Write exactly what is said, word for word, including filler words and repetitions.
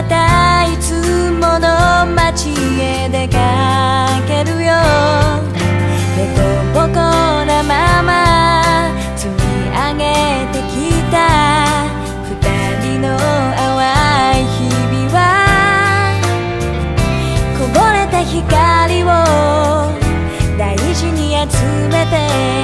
たいつもの街へ出かけるよ。でこぼこなまま積み上げてきた二人の淡い日々は、こぼれた光を大事に集めて